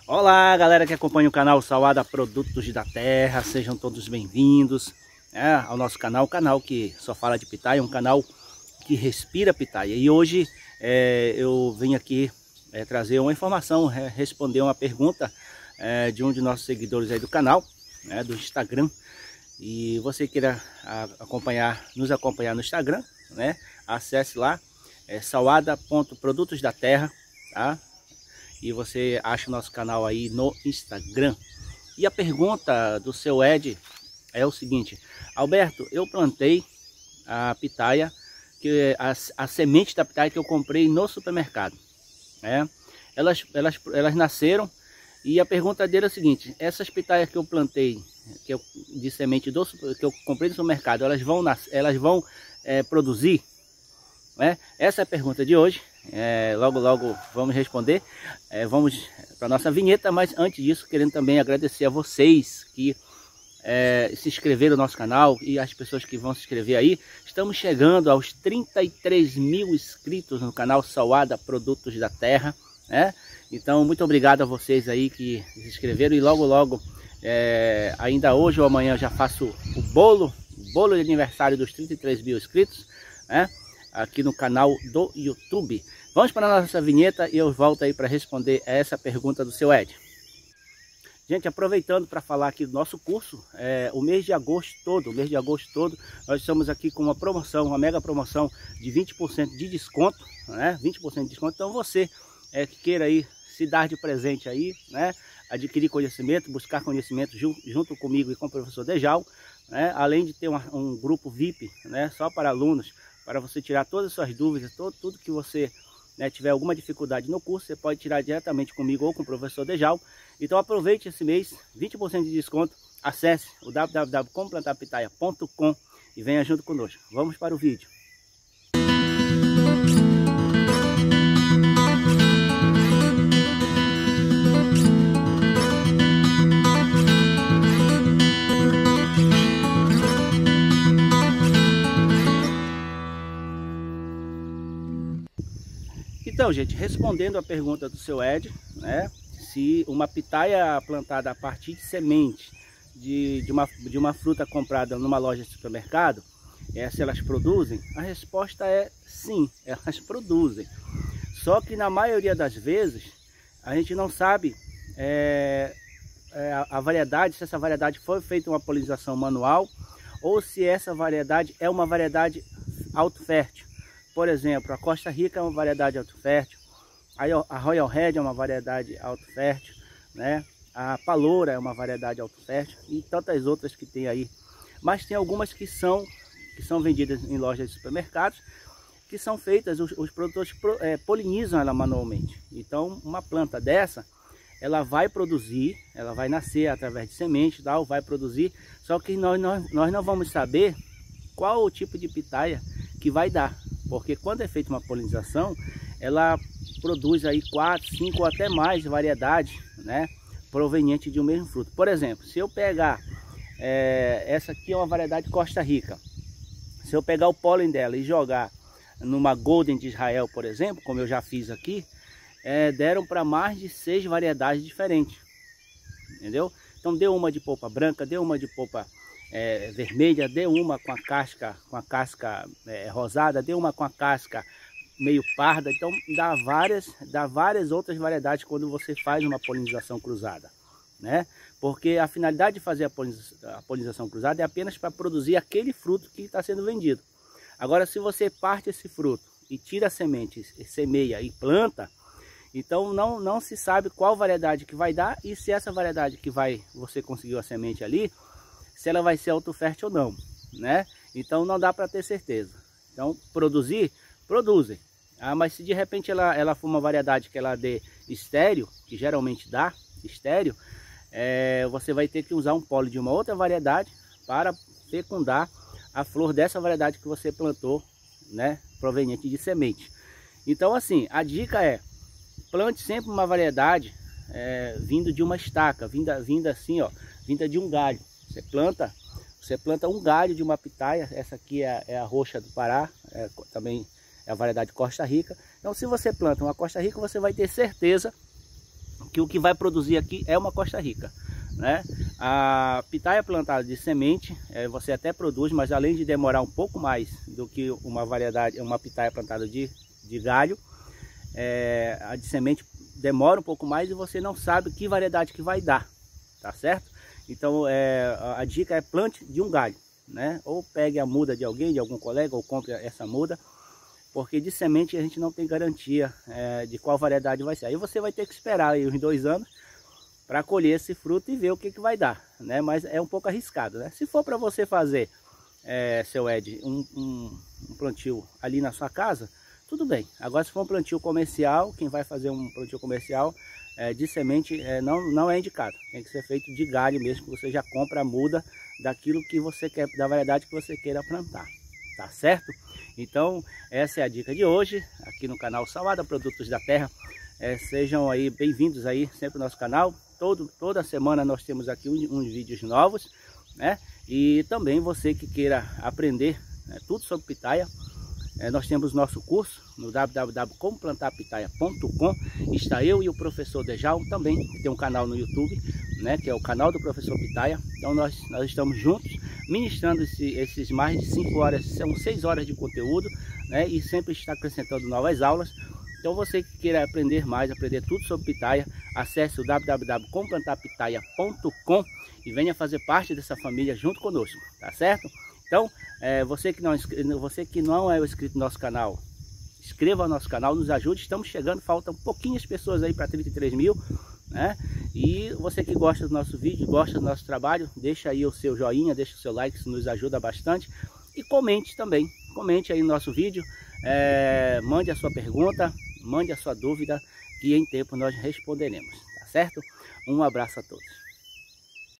Olá, galera que acompanha o canal Salada Produtos da Terra, sejam todos bem-vindos ao nosso canal, o canal que só fala de pitaia, um canal que respira pitaia. E hoje eu vim aqui trazer uma informação, responder uma pergunta de um de nossos seguidores aí do canal, do Instagram. E você queira nos acompanhar no Instagram, acesse lá, salada.produtos da terra, tá? E você acha o nosso canal aí no Instagram. E a pergunta do seu Ed é o seguinte: Alberto, eu plantei a pitaia, a semente da pitaia que eu comprei no supermercado, elas nasceram, e a pergunta dele é a seguinte: essas pitaias que eu plantei, de semente que eu comprei no supermercado, elas vão produzir? Essa é a pergunta de hoje. Logo vamos responder. Vamos para a nossa vinheta, mas antes disso, querendo também agradecer a vocês que se inscreveram no nosso canal e as pessoas que vão se inscrever aí. Estamos chegando aos 33 mil inscritos no canal Salada Produtos da Terra, Então, muito obrigado a vocês aí que se inscreveram. E logo, ainda hoje ou amanhã, eu já faço o bolo de aniversário dos 33 mil inscritos, aqui no canal do YouTube. Vamos para a nossa vinheta e eu volto aí para responder essa pergunta do seu Ed. Gente, aproveitando para falar aqui do nosso curso, o mês de agosto todo, nós estamos aqui com uma promoção, uma mega promoção de 20% de desconto, 20% de desconto. Então você que queira aí se dar de presente aí, adquirir conhecimento, buscar conhecimento junto comigo e com o professor Dejal, além de ter um grupo VIP, só para alunos, para você tirar todas as suas dúvidas, tudo que você tiver alguma dificuldade no curso, você pode tirar diretamente comigo ou com o professor Dejal. Então aproveite esse mês, 20% de desconto, acesse o www.complantarpitaia.com e venha junto conosco. Vamos para o vídeo. Então, gente, respondendo a pergunta do seu Ed, se uma pitaia plantada a partir de semente de uma fruta comprada numa loja de supermercado, se elas produzem, a resposta é sim, elas produzem. Só que na maioria das vezes a gente não sabe a variedade, se essa variedade foi feita uma polinização manual ou se essa variedade é uma variedade autofértil. Por exemplo, a Costa Rica é uma variedade autofértil, a Royal Red é uma variedade autofértil, a Paloura é uma variedade autofértil e tantas outras que tem aí. Mas tem algumas que são vendidas em lojas de supermercados, que são feitas, os produtores polinizam ela manualmente. Então, uma planta dessa, ela vai produzir, ela vai nascer através de semente, vai produzir, só que nós não vamos saber qual o tipo de pitaia que vai dar. Porque quando é feita uma polinização, ela produz aí 4, 5 ou até mais variedades, provenientes de um mesmo fruto. Por exemplo, se eu pegar, essa aqui é uma variedade Costa Rica. Se eu pegar o pólen dela e jogar numa Golden de Israel, por exemplo, como eu já fiz aqui, deram para mais de 6 variedades diferentes. Entendeu? Então deu uma de polpa branca, deu uma de polpa vermelha, deu uma com a casca rosada, deu uma com a casca meio parda. Então dá várias outras variedades quando você faz uma polinização cruzada, porque a finalidade de fazer a polinização cruzada é apenas para produzir aquele fruto que está sendo vendido. Agora, se você parte esse fruto e tira a semente, semeia e planta, então não se sabe qual variedade que vai dar e se essa variedade que você conseguiu a semente ali, se ela vai ser autofértil ou não, Então não dá para ter certeza. Então produzem. Mas se de repente ela for uma variedade que ela dê estéreo, que geralmente dá estéreo, você vai ter que usar um pólen de uma outra variedade para fecundar a flor dessa variedade que você plantou, proveniente de semente. Então assim, a dica é: plante sempre uma variedade vindo de uma estaca, vinda assim, vinda de um galho. Você planta um galho de uma pitaia. Essa aqui é a roxa do Pará, também é a variedade Costa Rica. Então, se você planta uma Costa Rica, você vai ter certeza que o que vai produzir aqui é uma Costa Rica, né? A pitaia plantada de semente, você até produz, mas além de demorar um pouco mais do que uma pitaia plantada de galho, a de semente demora um pouco mais e você não sabe que variedade que vai dar, tá certo? Então a dica é plante de um galho, né? Ou pegue a muda de alguém, de algum colega, ou compre essa muda, porque de semente a gente não tem garantia de qual variedade vai ser. Aí você vai ter que esperar aí uns 2 anos para colher esse fruto e ver o que vai dar, né? Mas é um pouco arriscado, né? Se for para você fazer, seu Ed, um plantio ali na sua casa, tudo bem. Agora, se for um plantio comercial, quem vai fazer um plantio comercial de semente não é indicado. Tem que ser feito de galho mesmo, que você já compra a muda daquilo que você quer, da variedade que você queira plantar, tá certo? Então, essa é a dica de hoje, aqui no canal Salada Produtos da Terra. Sejam aí bem-vindos aí sempre no nosso canal. Toda semana nós temos aqui uns vídeos novos, né? E também você que queira aprender tudo sobre pitaia, nós temos nosso curso no www.comoplantapitaia.com. Está eu e o professor Dejalmo também, que tem um canal no YouTube, né, que é o canal do professor Pitaia. Então nós estamos juntos ministrando esses mais de 5 horas, são 6 horas de conteúdo, né, e sempre está acrescentando novas aulas. Então você que queira aprender mais, aprender tudo sobre pitaia, acesse o www.comoplantapitaia.com e venha fazer parte dessa família junto conosco, tá certo? Então, você que não é inscrito no nosso canal, inscreva no nosso canal, nos ajude. Estamos chegando, faltam pouquinhas pessoas aí para 33 mil, né? E você que gosta do nosso vídeo, gosta do nosso trabalho, deixa aí o seu joinha, deixa o seu like, isso nos ajuda bastante. E comente também, comente aí no nosso vídeo, mande a sua pergunta, mande a sua dúvida, que em tempo nós responderemos, tá certo? Um abraço a todos.